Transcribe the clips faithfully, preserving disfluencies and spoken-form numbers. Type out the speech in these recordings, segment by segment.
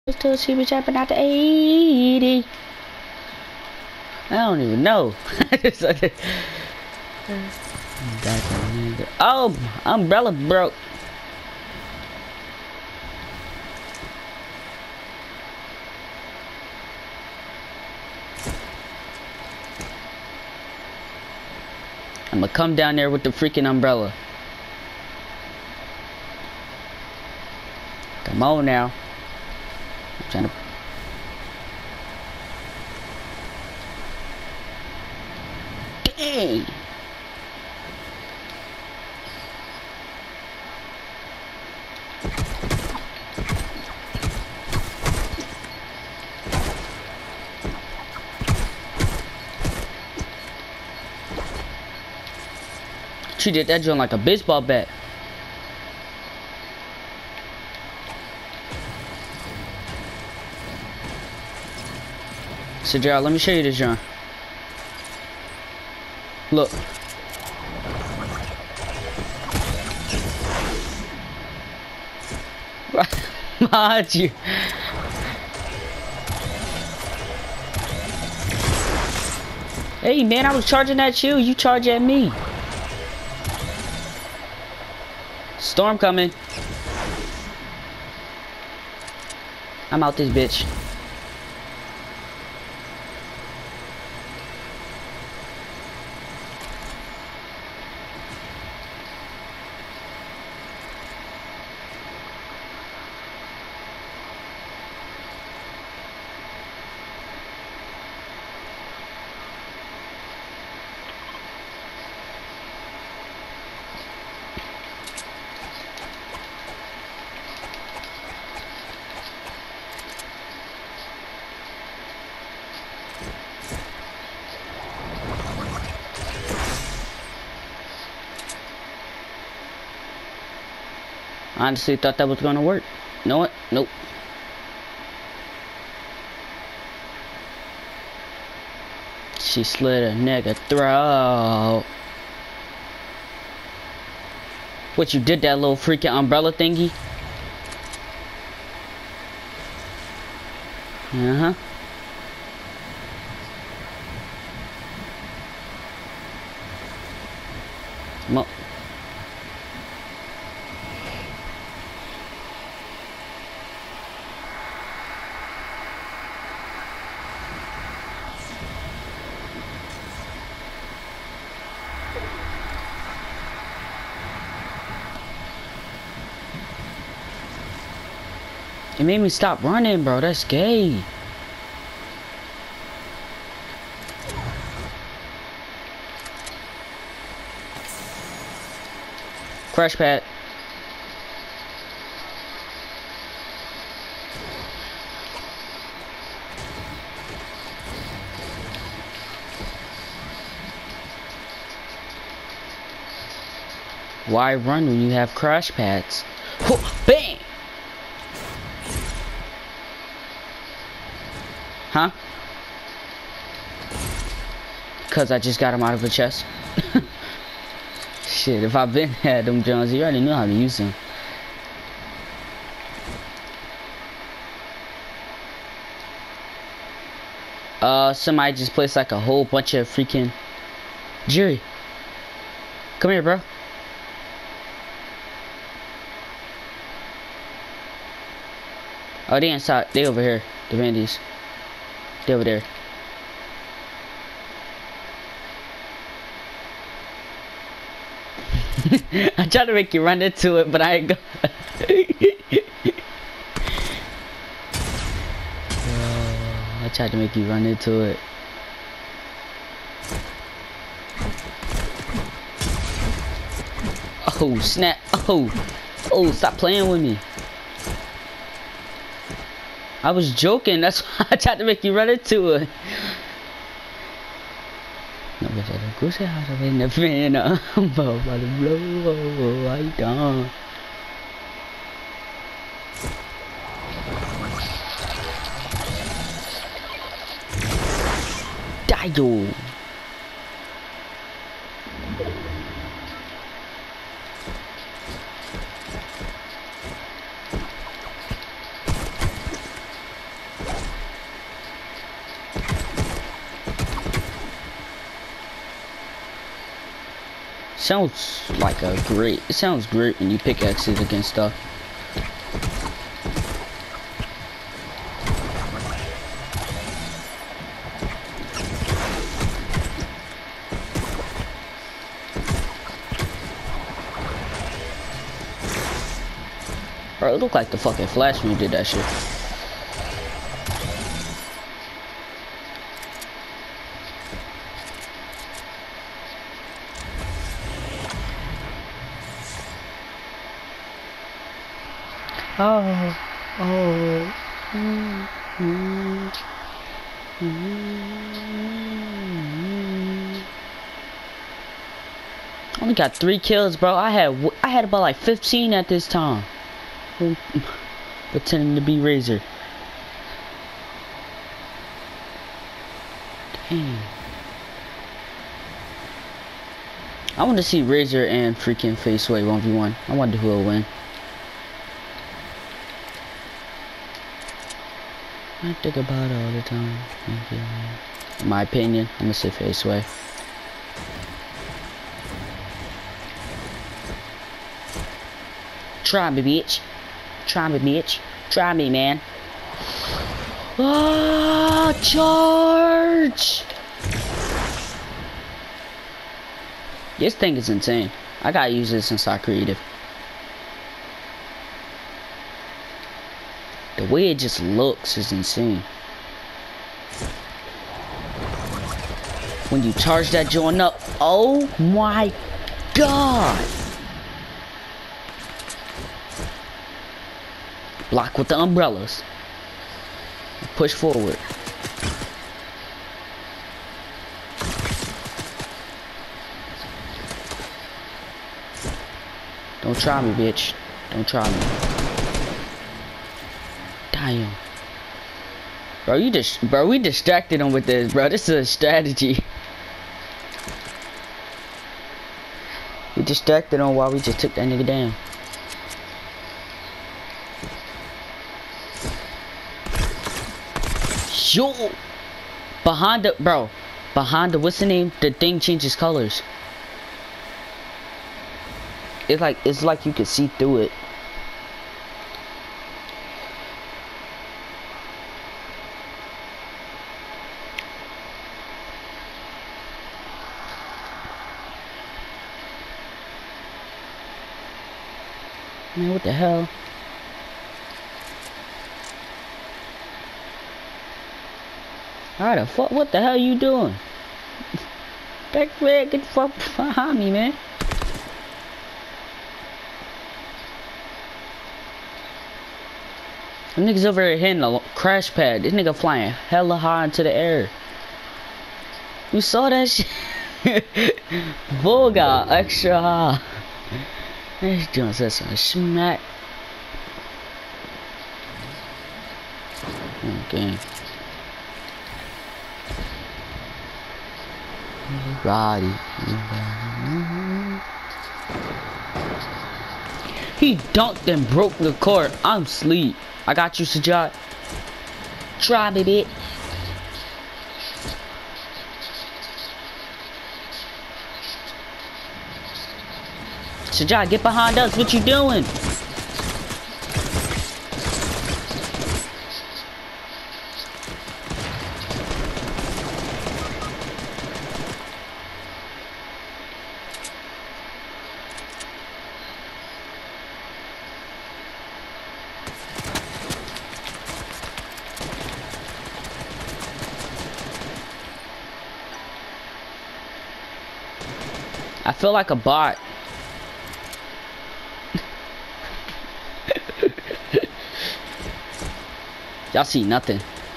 Till she was jumping out the eighty. I don't even know. Oh, umbrella broke. I'm gonna come down there with the freaking umbrella. Come on now. I'm trying to. Dang. She did that joint like a baseball bat. So Gerald, let me show you this joint. Look. Mind you. Hey man, I was charging at you, you charge at me. Storm coming. I'm out this bitch. Honestly thought that was gonna work. You know what? Nope. She slit a nigga throat. What, you did that little freaking umbrella thingy? Uh-huh. Mo It made me stop running, bro. That's gay. Crash pad. Why run when you have crash pads? Oh, bang! Huh? Cause I just got him out of the chest. Shit, if I've been had them Jones, you already know how to use them. Uh, somebody just placed like a whole bunch of freaking... Jerry, come here, bro. Oh, they inside. They over here. The bandies. They over there. I tried to make you run into it, but I ain't go. uh, I tried to make you run into it. Oh snap! Oh, oh! Stop playing with me. I was joking. That's why I tried to make you run into it. No, but I go say how to win the fan. I'm about to blow. I done. Die, yo. Sounds like a great, it sounds great when you pickaxes against stuff. Bro, it looked like the fucking Flash when you did that shit. Oh, oh, mm, mm, mm. Only got three kills, bro. I had I had about like fifteen at this time. Pretending to be Razor. Dang. I want to see Razor and freaking Faceway one v one. I wonder who will win. I think about it all the time. In my opinion, I'm gonna say Faceway. Try me, bitch. Try me, bitch. Try me, man. Ah, charge! This thing is insane. I gotta use this inside creative. The way it just looks is insane. When you charge that joint up, oh my god! Block with the umbrellas. Push forward. Don't try me, bitch. Don't try me. Damn. Bro, you just, bro, we distracted him with this, bro. This is a strategy. We distracted him while we just took that nigga down. Yo! Behind the, bro, behind the, what's the name? The thing changes colors. It's like, it's like you could see through it. Man, what the hell? How the fuck? What the hell you doing? Back there, get the fuck behind me, man. Them niggas over here hitting a crash pad. This nigga flying hella high into the air. You saw that shit? Bull got extra high. This joint said some smack. Okay. Roddy. He dunked and broke the court. I'm asleep. I got you, Sajad. Try me, bitch. Sajad, get behind us. What you doing? I feel like a bot. Y'all see nothing.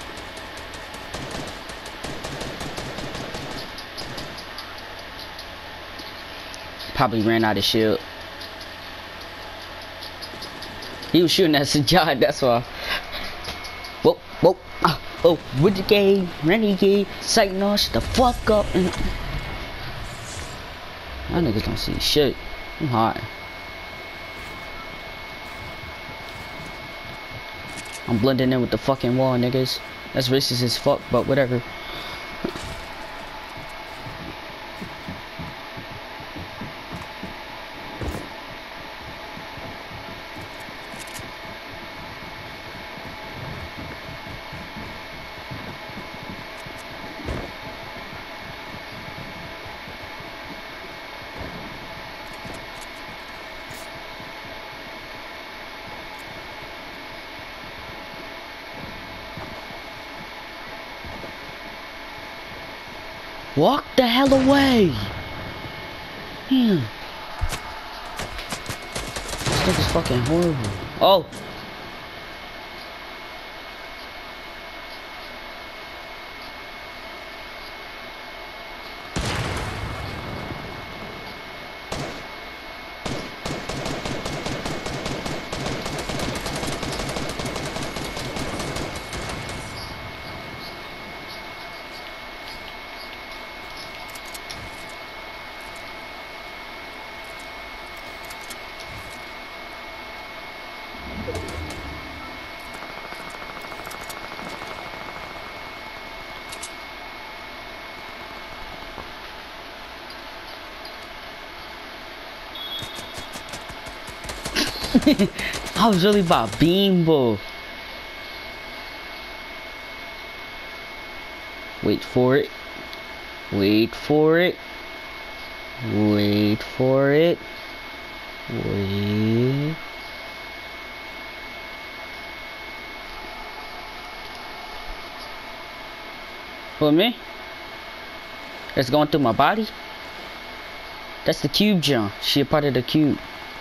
Probably ran out of shield. He was shooting at Sajad, that's why. Whoa, whoa, ah, oh, with the game, renegade, Satan, us the fuck up. And y'all niggas don't see shit. I'm hot. I'm blending in with the fucking wall, niggas. That's racist as fuck, but whatever. Walk the hell away. Damn. This nigga's fucking horrible. Oh. I was really about beambo. Wait for it. Wait for it. Wait for it. Wait. For me? It's going through my body? That's the cube jump. She a part of the cube.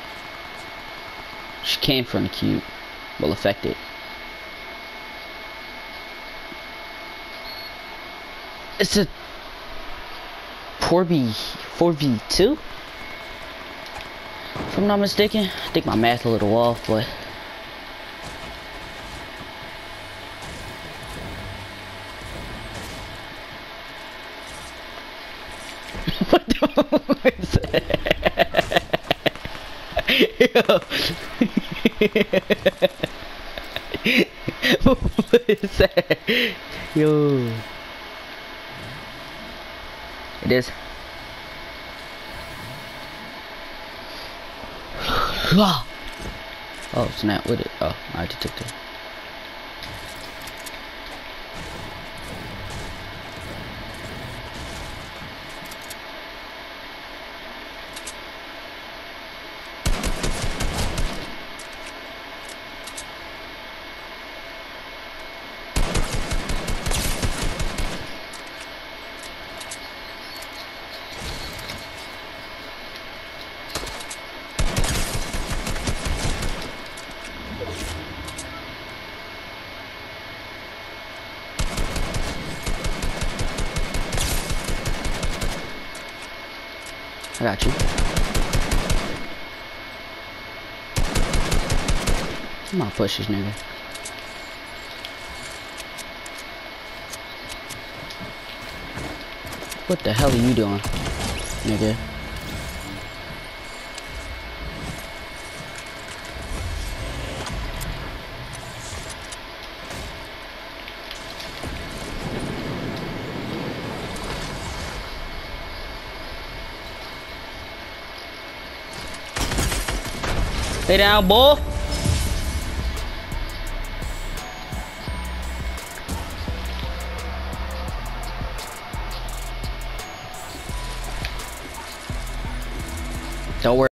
She came from the cube. Will affect it. It's a four v two? If I'm not mistaken. I think my math a little off, but what the fuck is that? What is that? Yo. It is. Oh, snap with it. Oh, I detected. I got you. I'm gonna push this nigga. What the hell are you doing, nigga? Lay down, boy. Don't worry.